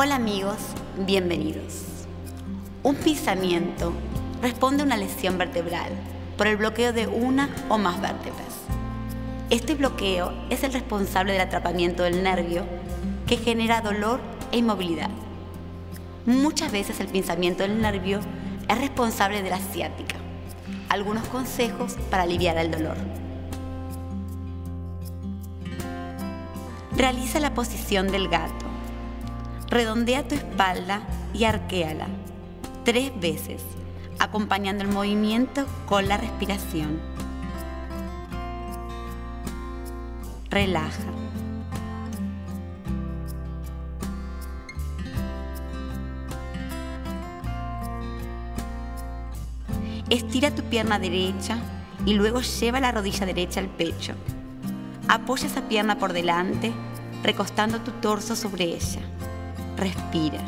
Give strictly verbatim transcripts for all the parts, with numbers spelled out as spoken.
Hola amigos, bienvenidos. Un pinzamiento responde a una lesión vertebral por el bloqueo de una o más vértebras. Este bloqueo es el responsable del atrapamiento del nervio que genera dolor e inmovilidad. Muchas veces el pinzamiento del nervio es responsable de la ciática. Algunos consejos para aliviar el dolor. Realiza la posición del gato. Redondea tu espalda y arquéala tres veces, acompañando el movimiento con la respiración. Relaja. Estira tu pierna derecha y luego lleva la rodilla derecha al pecho. Apoya esa pierna por delante, recostando tu torso sobre ella. Respira.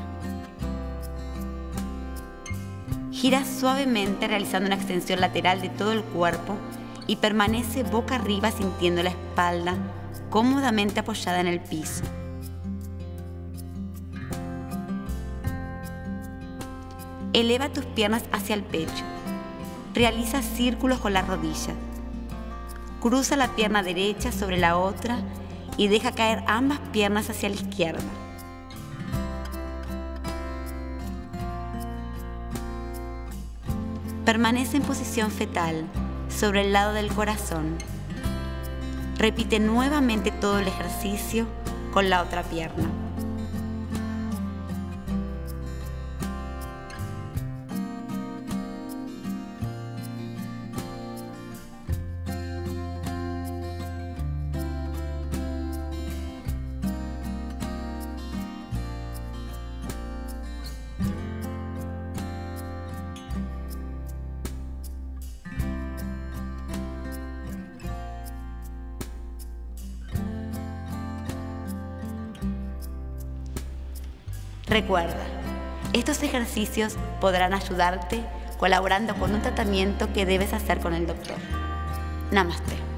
Gira suavemente realizando una extensión lateral de todo el cuerpo y permanece boca arriba sintiendo la espalda cómodamente apoyada en el piso. Eleva tus piernas hacia el pecho. Realiza círculos con las rodillas. Cruza la pierna derecha sobre la otra y deja caer ambas piernas hacia la izquierda. Permanece en posición fetal sobre el lado del corazón. Repite nuevamente todo el ejercicio con la otra pierna. Recuerda, estos ejercicios podrán ayudarte colaborando con un tratamiento que debes hacer con el doctor. Namaste.